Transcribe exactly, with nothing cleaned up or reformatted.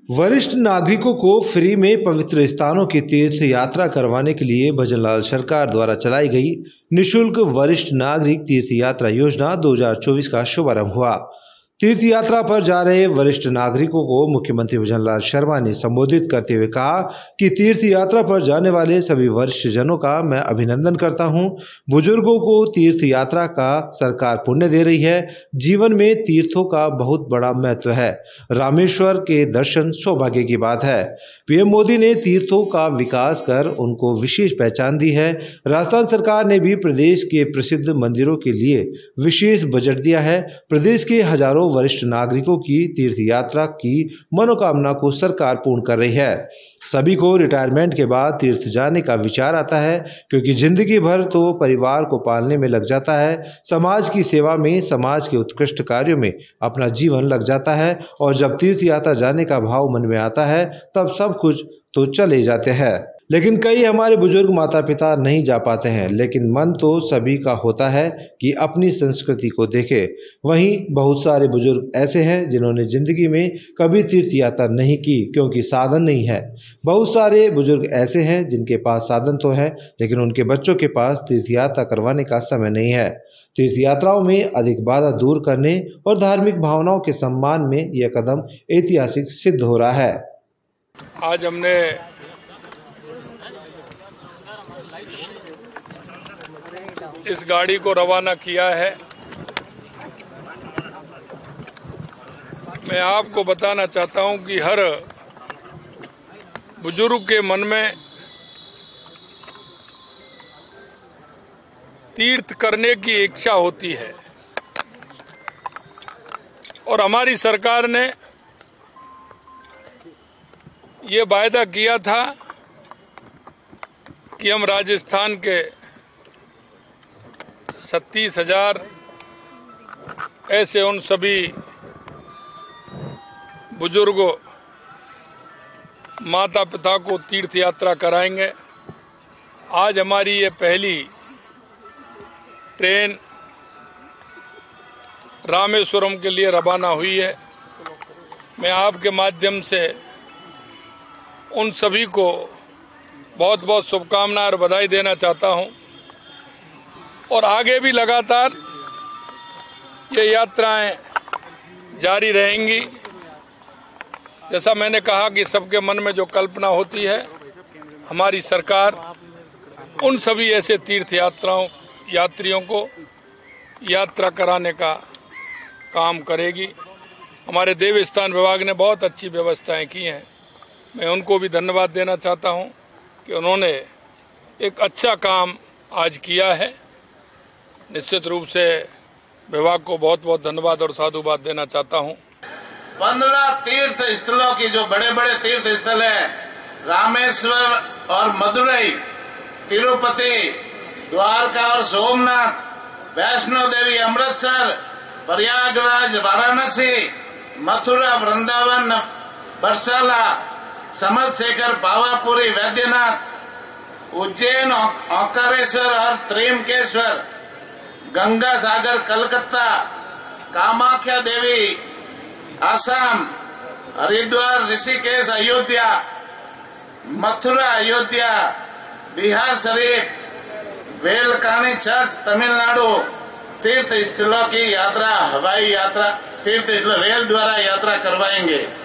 वरिष्ठ नागरिकों को फ्री में पवित्र स्थानों की तीर्थ यात्रा करवाने के लिए भजनलाल सरकार द्वारा चलाई गई निःशुल्क वरिष्ठ नागरिक तीर्थ यात्रा योजना दो हज़ार चौबीस का शुभारंभ हुआ। तीर्थ यात्रा पर जा रहे वरिष्ठ नागरिकों को मुख्यमंत्री भजनलाल शर्मा ने संबोधित करते हुए कहा कि तीर्थ यात्रा पर जाने वाले सभी वरिष्ठ जनों का मैं अभिनंदन करता हूं। बुजुर्गों को तीर्थ यात्रा का सरकार पुण्य दे रही है। जीवन में तीर्थों का बहुत बड़ा महत्व है। रामेश्वर के दर्शन सौभाग्य की बात है। पीएम मोदी ने तीर्थों का विकास कर उनको विशेष पहचान दी है। राजस्थान सरकार ने भी प्रदेश के प्रसिद्ध मंदिरों के लिए विशेष बजट दिया है। प्रदेश के हजारों वरिष्ठ नागरिकों की तीर्थ यात्रा की मनोकामना को सरकार पूर्ण कर रही है। सभी को रिटायरमेंट के बाद तीर्थ जाने का विचार आता है, क्योंकि जिंदगी भर तो परिवार को पालने में लग जाता है, समाज की सेवा में, समाज के उत्कृष्ट कार्यों में अपना जीवन लग जाता है, और जब तीर्थ यात्रा जाने का भाव मन में आता है तब सब कुछ तो चले जाते हैं। लेकिन कई हमारे बुजुर्ग माता पिता नहीं जा पाते हैं, लेकिन मन तो सभी का होता है कि अपनी संस्कृति को देखे। वहीं बहुत सारे बुजुर्ग ऐसे हैं जिन्होंने जिंदगी में कभी तीर्थ यात्रा नहीं की, क्योंकि साधन नहीं है। बहुत सारे बुजुर्ग ऐसे हैं जिनके पास साधन तो है, लेकिन उनके बच्चों के पास तीर्थ यात्रा करवाने का समय नहीं है। तीर्थ यात्राओं में अधिक बाधा दूर करने और धार्मिक भावनाओं के सम्मान में यह कदम ऐतिहासिक सिद्ध हो रहा है। आज हमने इस गाड़ी को रवाना किया है। मैं आपको बताना चाहता हूं कि हर बुजुर्ग के मन में तीर्थ करने की इच्छा होती है, और हमारी सरकार ने ये वायदा किया था कि हम राजस्थान के छत्तीस हजार ऐसे उन सभी बुजुर्गों माता पिता को तीर्थ यात्रा कराएंगे। आज हमारी ये पहली ट्रेन रामेश्वरम के लिए रवाना हुई है। मैं आपके माध्यम से उन सभी को बहुत बहुत शुभकामनाएं और बधाई देना चाहता हूं, और आगे भी लगातार ये यात्राएं जारी रहेंगी। जैसा मैंने कहा कि सबके मन में जो कल्पना होती है, हमारी सरकार उन सभी ऐसे तीर्थ यात्राओं यात्रियों को यात्रा कराने का काम करेगी। हमारे देवस्थान विभाग ने बहुत अच्छी व्यवस्थाएं की हैं। मैं उनको भी धन्यवाद देना चाहता हूं कि उन्होंने एक अच्छा काम आज किया है। निश्चित रूप से विभाग को बहुत बहुत धन्यवाद और साधुवाद देना चाहता हूं। पंद्रह तीर्थ स्थलों की जो बड़े बड़े तीर्थ स्थल हैं, रामेश्वर और मदुरई, तिरुपति, द्वारका और सोमनाथ, वैष्णो देवी अमृतसर, प्रयागराज वाराणसी, मथुरा वृंदावन बरसाला, समरशेखर पावापुरी वैद्यनाथ, उज्जैन ओंकारेश्वर और त्र्यंबकेश्वर, गंगा सागर कलकत्ता, कामाख्या देवी आसाम, हरिद्वार ऋषिकेश अयोध्या, मथुरा अयोध्या, बिहार शरीफ, वेलकानी चर्च तमिलनाडु, तीर्थ स्थलों की यात्रा हवाई यात्रा तीर्थ स्थल रेल द्वारा यात्रा करवाएंगे।